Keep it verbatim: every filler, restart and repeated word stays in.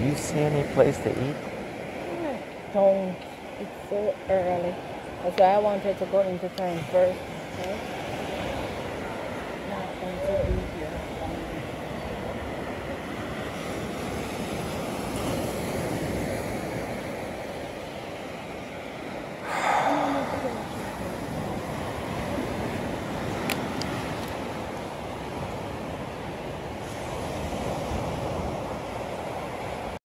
you see any place to eat? Don't. It's so early. That's why I wanted to go into town first.